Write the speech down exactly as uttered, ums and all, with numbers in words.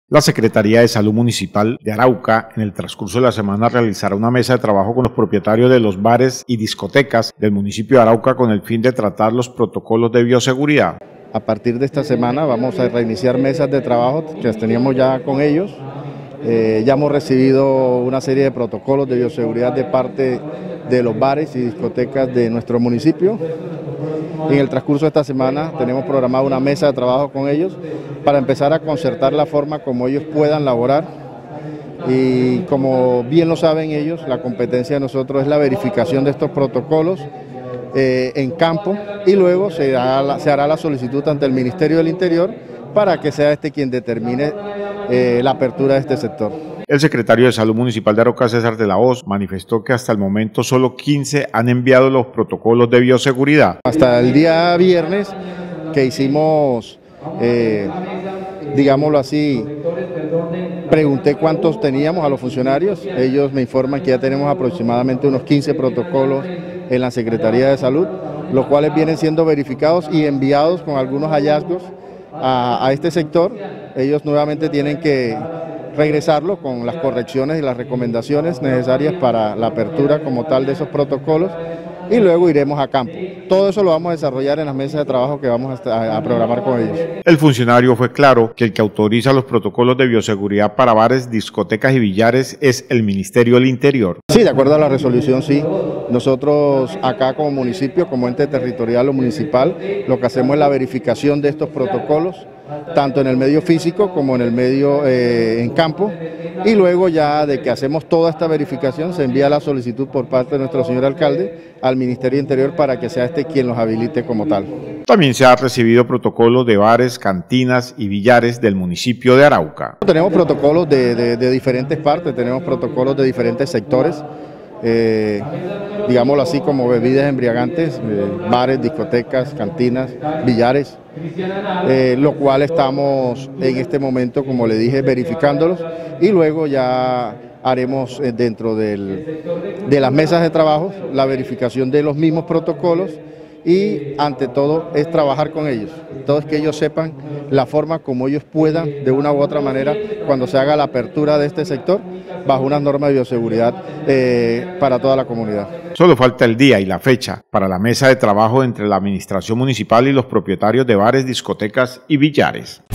La Secretaría de Salud Municipal de Arauca, en el transcurso de la semana, realizará una mesa de trabajo con los propietarios de los bares y discotecas del municipio de Arauca con el fin de tratar los protocolos de bioseguridad. A partir de esta semana vamos a reiniciar mesas de trabajo que las teníamos ya con ellos. Eh, ya hemos recibido una serie de protocolos de bioseguridad de parte de los bares y discotecas de nuestro municipio. En el transcurso de esta semana tenemos programada una mesa de trabajo con ellos para empezar a concertar la forma como ellos puedan laborar. Y como bien lo saben ellos, la competencia de nosotros es la verificación de estos protocolos eh, en campo, y luego se hará, la, se hará la solicitud ante el Ministerio del Interior para que sea este quien determine eh, la apertura de este sector. El secretario de Salud Municipal de Arauca, César de la Hoz, manifestó que hasta el momento solo quince han enviado los protocolos de bioseguridad. Hasta el día viernes que hicimos, eh, digámoslo así, pregunté cuántos teníamos a los funcionarios. Ellos me informan que ya tenemos aproximadamente unos quince protocolos en la Secretaría de Salud, los cuales vienen siendo verificados y enviados con algunos hallazgos a, a este sector. Ellos nuevamente tienen que regresarlo con las correcciones y las recomendaciones necesarias para la apertura como tal de esos protocolos, y luego iremos a campo. Todo eso lo vamos a desarrollar en las mesas de trabajo que vamos a, a programar con ellos. El funcionario fue claro que el que autoriza los protocolos de bioseguridad para bares, discotecas y billares es el Ministerio del Interior. Sí, de acuerdo a la resolución, sí. Nosotros acá como municipio, como ente territorial o municipal, lo que hacemos es la verificación de estos protocolos, tanto en el medio físico como en el medio eh, en campo, y luego ya de que hacemos toda esta verificación se envía la solicitud por parte de nuestro señor alcalde al Ministerio Interior para que sea este quien los habilite como tal. También se ha recibido protocolos de bares, cantinas y billares del municipio de Arauca. Tenemos protocolos de, de, de diferentes partes, tenemos protocolos de diferentes sectores. Eh, digámoslo así, como bebidas embriagantes, eh, bares, discotecas, cantinas, billares, eh, lo cual estamos en este momento, como le dije, verificándolos, y luego ya haremos eh, dentro del, de las mesas de trabajo la verificación de los mismos protocolos, y ante todo es trabajar con ellos, todos que ellos sepan la forma como ellos puedan de una u otra manera, cuando se haga la apertura de este sector, bajo unas normas de bioseguridad eh, para toda la comunidad. Solo falta el día y la fecha para la mesa de trabajo entre la administración municipal y los propietarios de bares, discotecas y billares.